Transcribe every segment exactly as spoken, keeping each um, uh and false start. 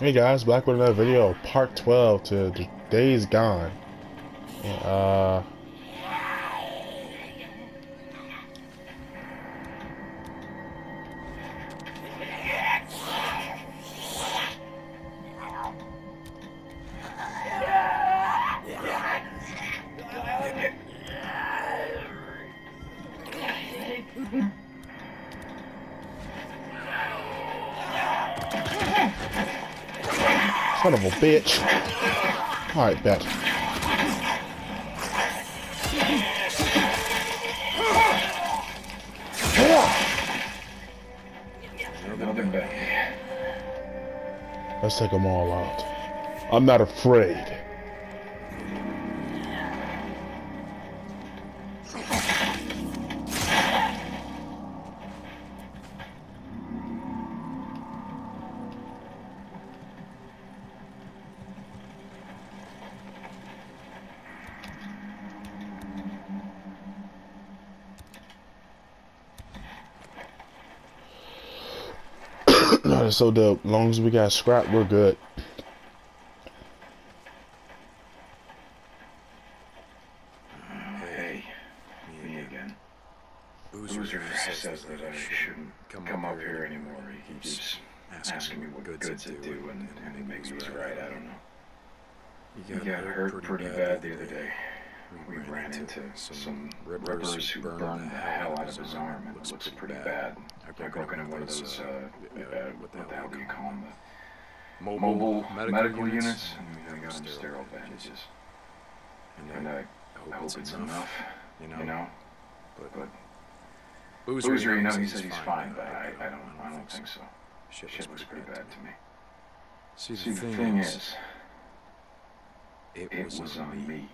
Hey guys, back with another video, part twelve to the Days Gone. Uh, son of a bitch. Alright, bet. Another bag. Let's take them all out. I'm not afraid. So the as long as we got scrap, we're good. Hey, me again. Boozer says that I shouldn't come up here anymore. He keeps asking me what goods I do, and, and maybe he's right, I don't know. He got hurt pretty bad the other day. We ran into some rippers who burned the hell out of his arm. It looks pretty bad. I broke into one of those, uh, uh, what the hell do you call them? The mobile medical units. And I got him sterile bandages. And I hope it's enough, you know? But Boozer, you know, he says he's fine, but I, I don't, I don't think so. Shit looks pretty bad to me. See, the thing is, it was on me.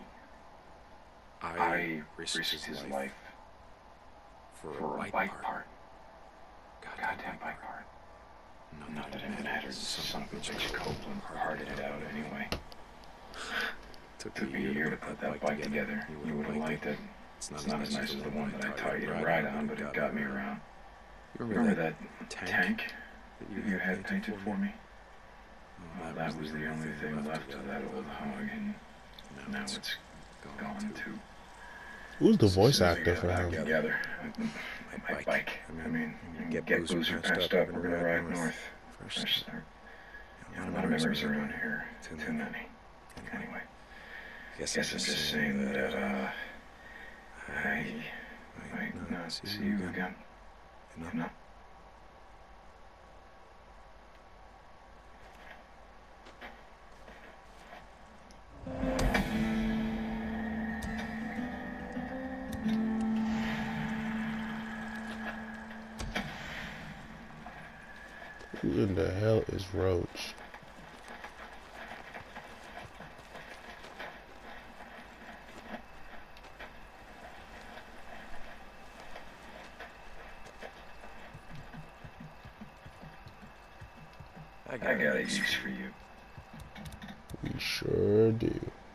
I risked his life for a bike part. Goddamn bike part. Not that it matters. Son of a bitch Copeland parted it out anyway. Took me a year to put that bike together. You would have liked it. It's not as nice as the one that I taught you to ride on, but it got me around. You remember that tank that you had painted for me? Well, that was the only thing left of that old hog, and now it's gone too. Who's the voice actor for back him? Together. My bike. I mean, you get Boozer patched up, we're gonna ride north. Fresh start. A lot of memories around here. Too many. Anyway, guess I'm just saying that, uh, I might not see you again. You know? Who in the hell is Roach? I got, I got a use for you. We sure do.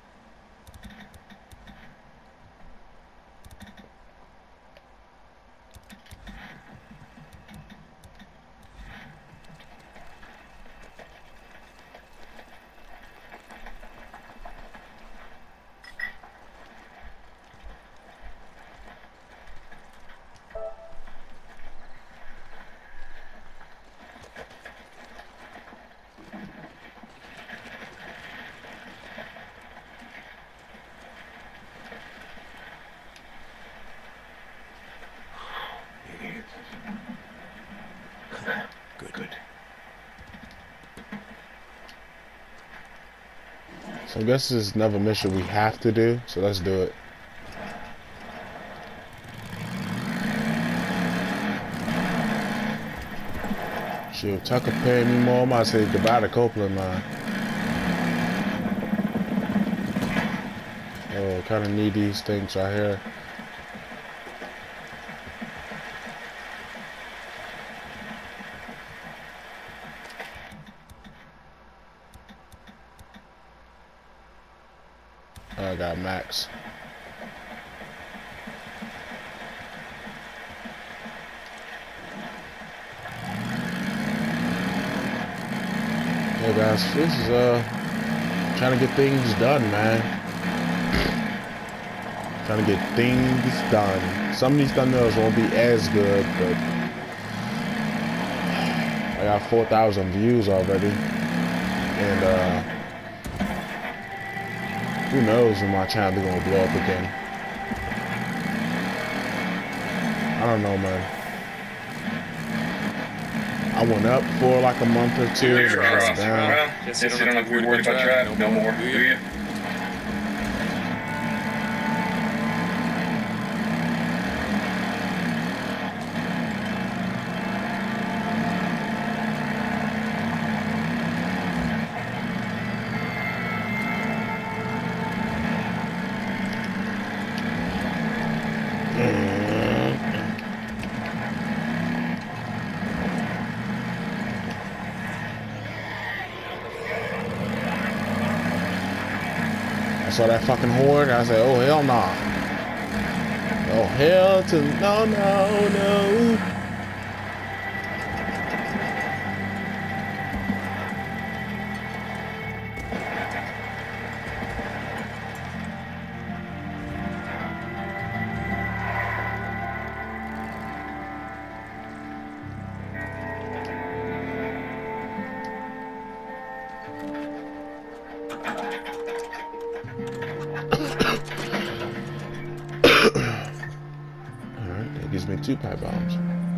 Good. Good. So I guess this is another mission we have to do, so let's do it. Shoot, Tucker paying me more, I might say goodbye to Copeland, man. Oh, kind of need these things right here. I got Max. Hey guys, this is uh trying to get things done, man. Trying to get things done. Some of these thumbnails won't be as good, but I got four thousand views already, and uh, who knows when my channel is gonna blow up again. I don't know, man. I went up for like a month or two, and I was down. Well, just you don't have to be worried about that no more, do you? I saw that fucking horde. I said, oh hell nah. Oh hell to no no no. Alright, that gives me two pipe bombs.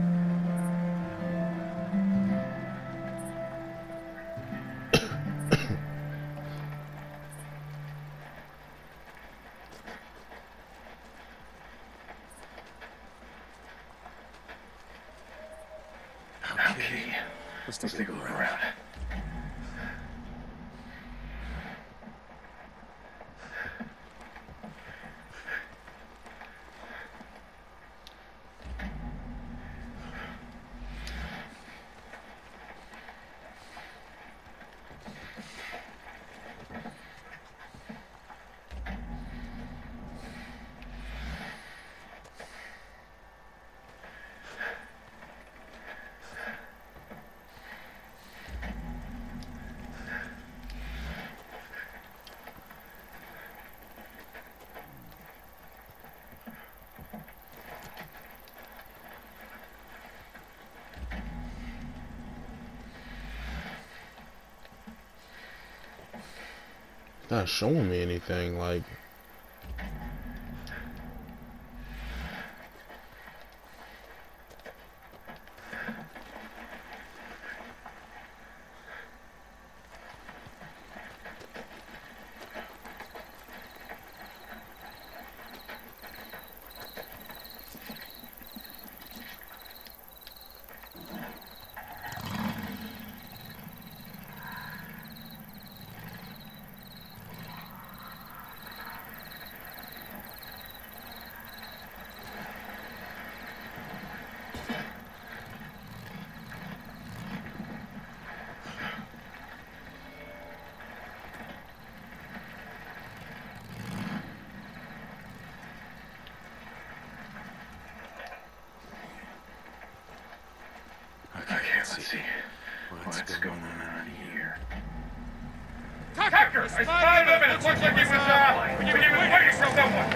Okay, let's take, let's take a look around. Not showing me anything like. Let's see what's, what's going on here. Tucker! I spotted him and it looks like he was, uh, he was waiting for someone!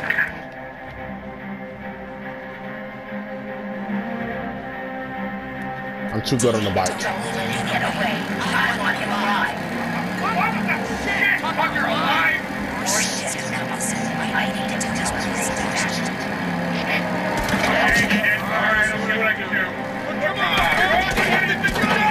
I'm too good on the bike. Don't let him get away. I want him alive. What the shit? Tucker alive? More shit is gonna listen. I need to tell this person stashed. Hey, kid. Alright, I'll see what I can do. Come on!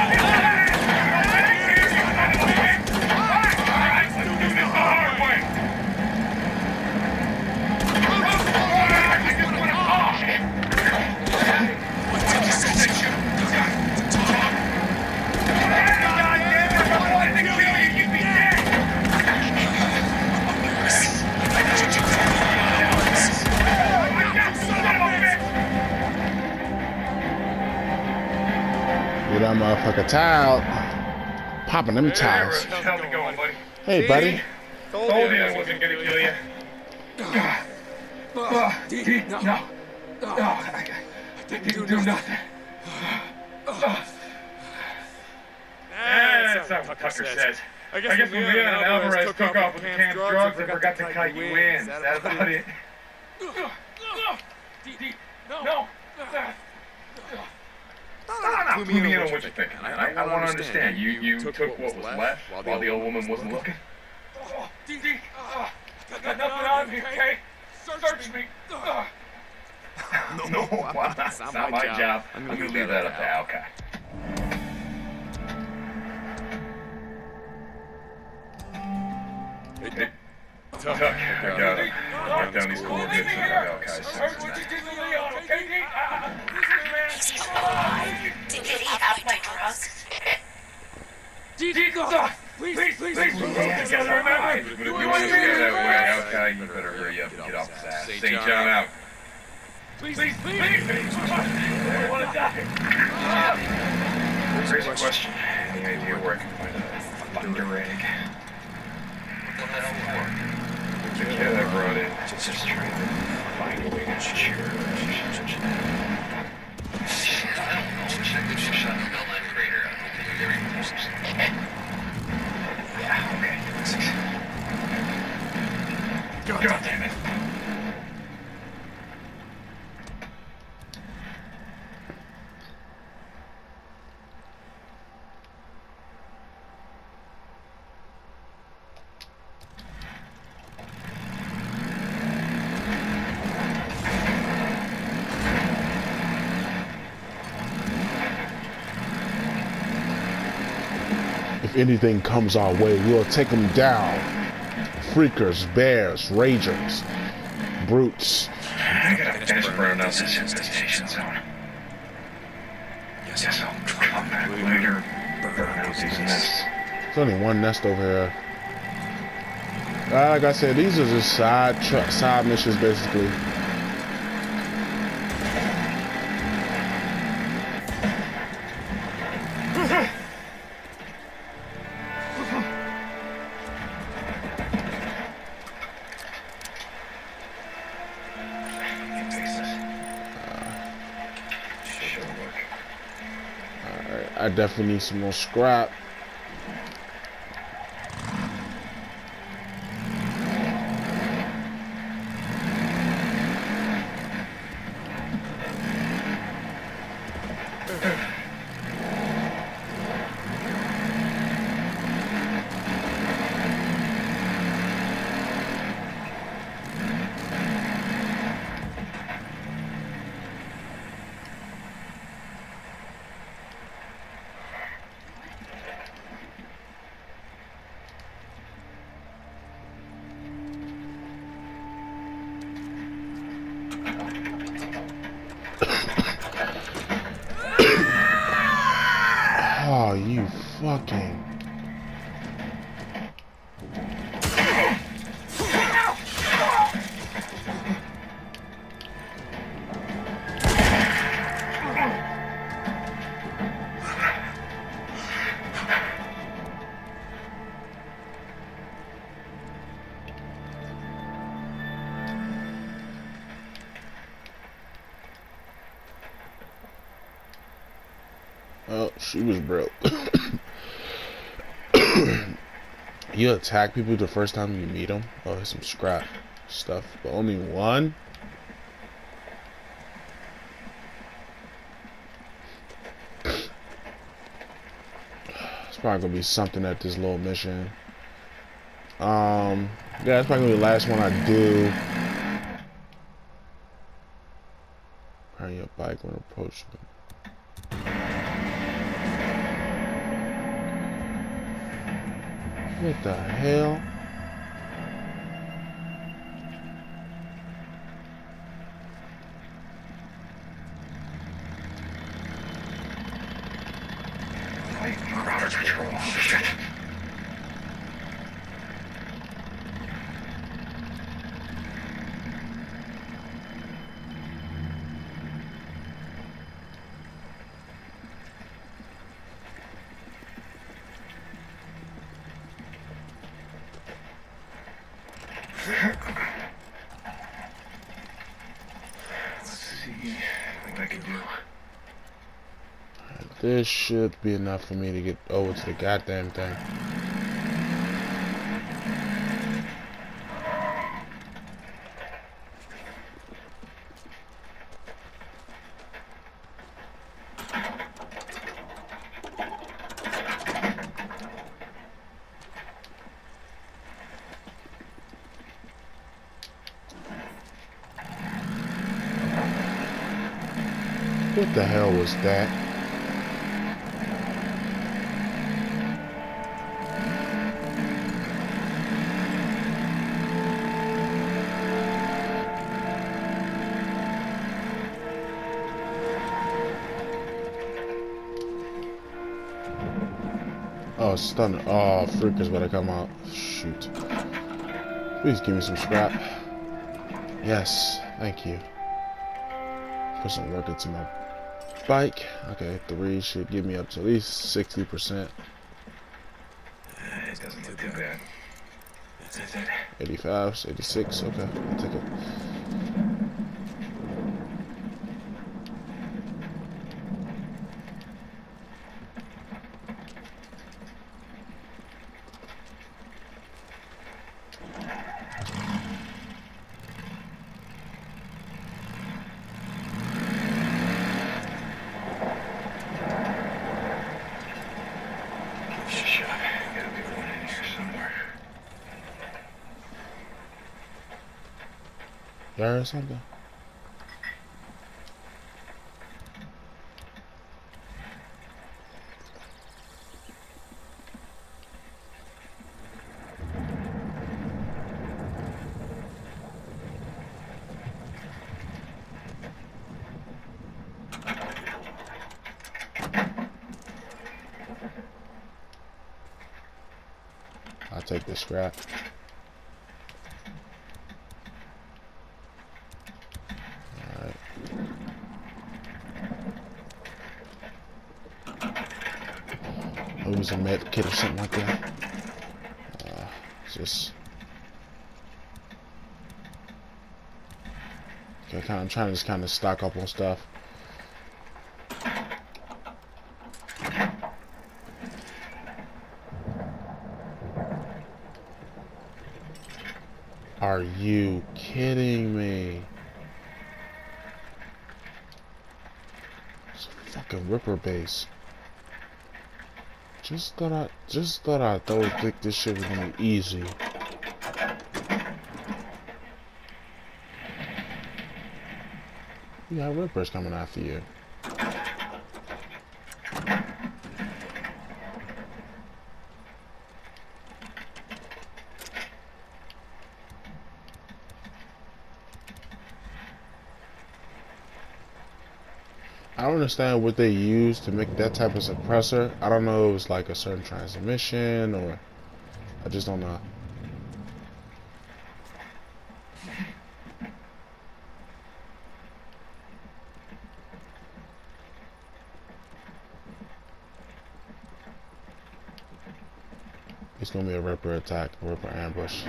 Get that motherfucker tile. Popping them tiles. How's it going, buddy? Hey, buddy. Told you I wasn't gonna kill you. Oh, D, no. No. No. I, I didn't do nothing. That's That's not what Tucker says. I guess when Leon and Alvarez took off with the canned drugs, they forgot to cut you in. Is that about it? No. No. Clue me in on what you're thinking. I, I want to understand. You you took what was left while the old woman wasn't looking? D D, got nothing on me, okay? Search me. No, no, that's not my job. I'm going to leave that up to Alkai. Hey, Tuck, I got him. Write down these coordinates and have Alkai send them He's alive. Did he have my drugs? D D, please, please, please, please. Yes, remember. If you want to get that way, Alkai, you better hurry up and get off his ass. Saint John out. Please, please, please. I don't want to die. Here's a question. Any idea where I can find a thunder egg? What the hell for? The kid I brought in just trying to find a way to cheer her. Yeah, okay. God, God damn it. If anything comes our way, we'll take them down. Freakers, bears, ragers, brutes. I gotta finish burning out this infestation zone. Yes, I'll come back later. Burn out these nests. There's only one nest over here. Uh, like I said, these are just side tra side missions, basically. I definitely need some more scrap. Oh, you fucking... Oh, she was broke. You attack people the first time you meet them? Oh, there's some scrap stuff, but only one? It's probably gonna be something at this little mission. Um, yeah, it's probably gonna be the last one I do. Ride your bike when approaching them. What the hell? Crowd control. Shit. Let's see what I can do. This should be enough for me to get over to the goddamn thing. What the hell was that? Oh, it's thunder. Oh, freakers better come out. Shoot. Please give me some scrap. Yes, thank you. Put some work into my bike. Okay, three should get me up to at least sixty percent. It doesn't look too bad. That's it. eighty-five, eighty-six. Okay, I'll take it. There or something? I'll take the scrap. Use a med kit or something like that. Uh, just okay. Kind of I'm trying to just kind of stock up on stuff. Are you kidding me? It's a fucking Ripper base. Just thought I just thought I thought think this shit was gonna be easy. You got Rippers coming after you. I don't understand what they use to make that type of suppressor. I don't know if it's like a certain transmission or I just don't know. It's gonna be a Ripper attack, a Ripper ambush.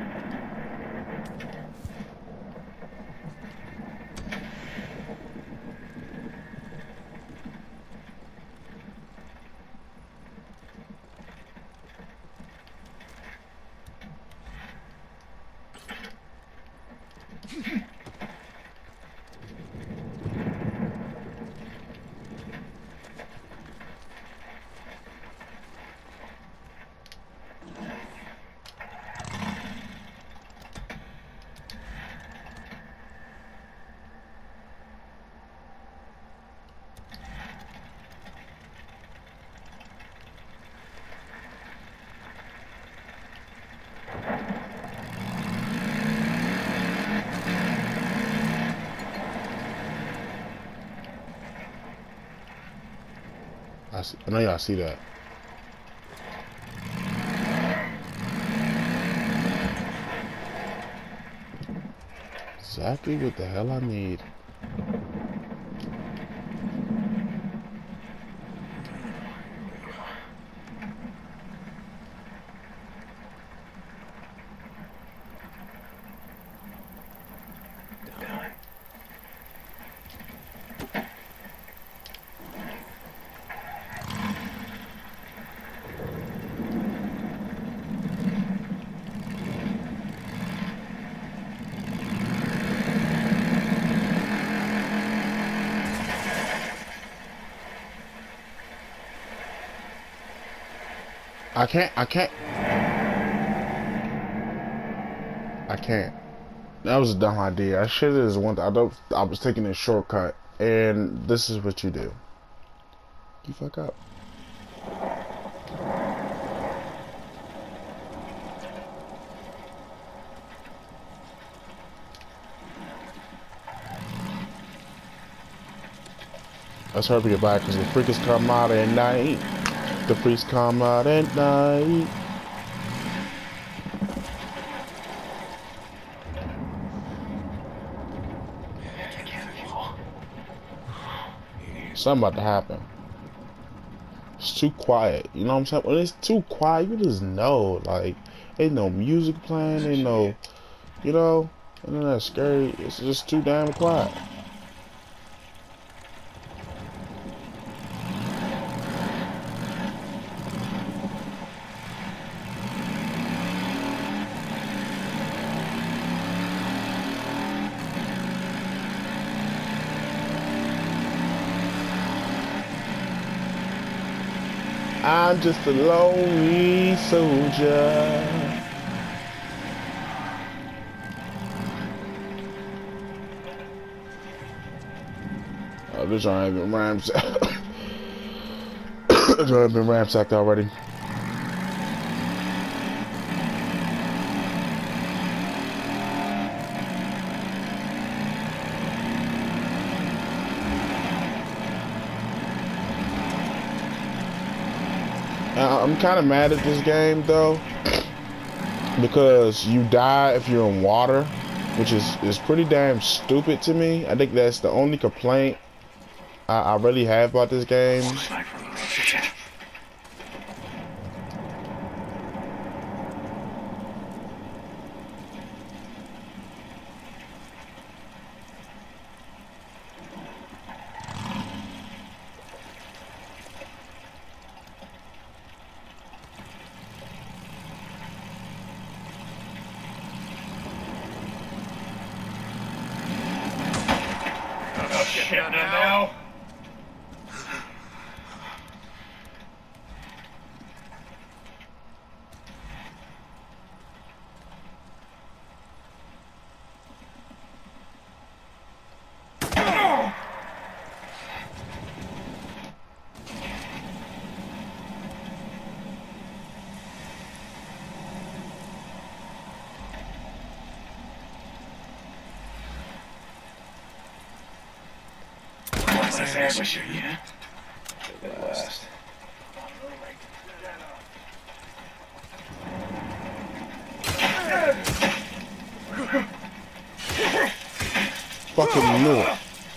I, see, I know y'all see that. Exactly what the hell I need. I can't, I can't. I can't. That was a dumb idea. I should have just went, I don't, I was taking a shortcut, and this is what you do. You fuck up. Let's hurry get back, because the freakers come out at night. The freaks come out at night. Something about to happen. It's too quiet. You know what I'm saying? When it's too quiet, you just know. Like, ain't no music playing, ain't no, you know, and then that's scary. It's just too damn quiet. I'm just a lonely soldier. Oh, this ain't been ransacked. This ain't been ransacked already. I'm kind of mad at this game though, because you die if you're in water, which is is pretty damn stupid to me. I think that's the only complaint I, I really have about this game. Shit, now. Sandwich, yeah. The last. Fucking knew it.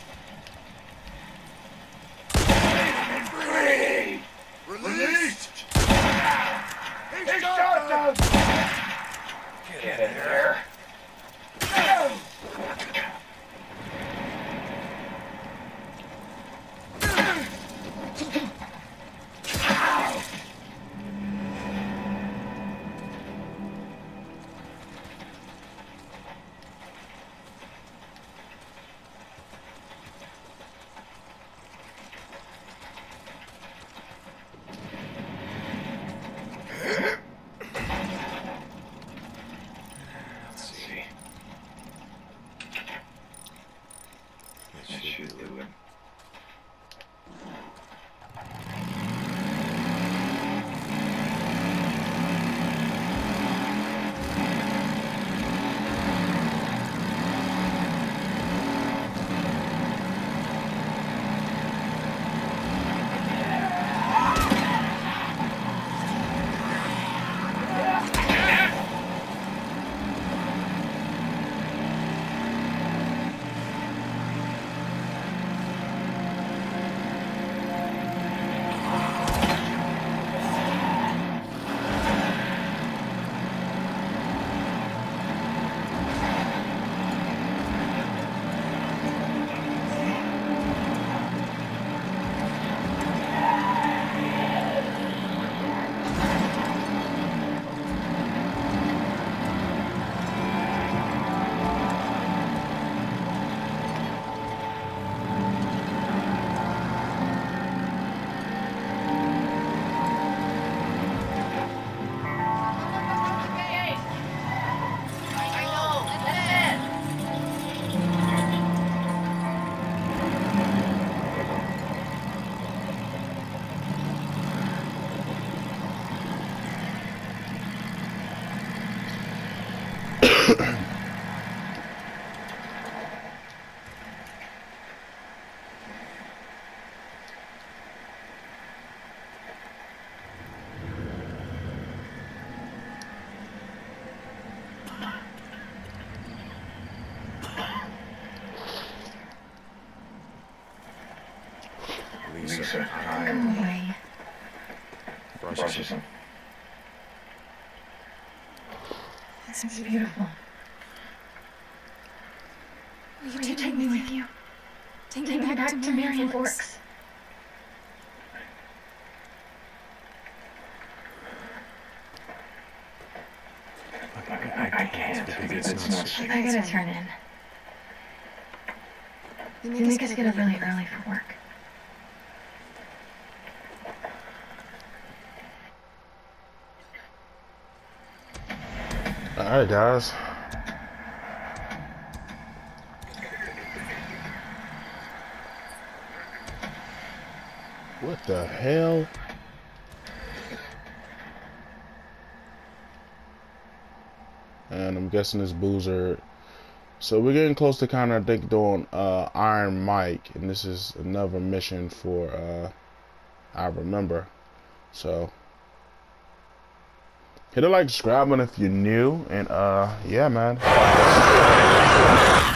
Free! Released! He shot them! Get in there. Listen, Go I'm away. processing. This is beautiful. Will you take me with you? Take me back to Marion Forks. I, I, I can't because it's not safe. I gotta turn in. You make, make us get up really early for work. Alright, guys. What the hell? And I'm guessing this Boozer. So we're getting close to kind of, I think, doing uh, Iron Mike, and this is another mission for uh, I Remember. So hit a like, subscribe, and if you're new, and uh, yeah, man.